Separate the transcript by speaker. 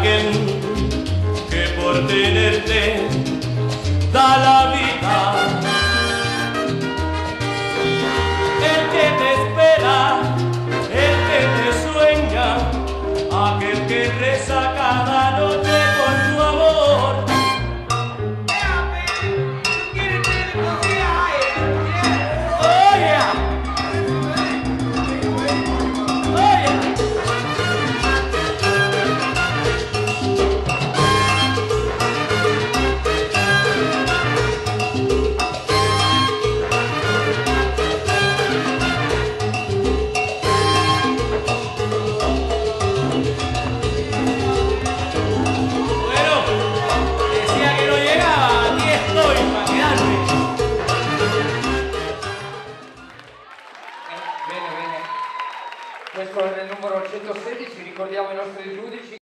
Speaker 1: aquel que por tenerte da la vida, el que te espera, el que te sueña, aquel que reza cada noche por tu amor. Oh yeah.
Speaker 2: Questo è il numero 116, ricordiamo i nostri giudici.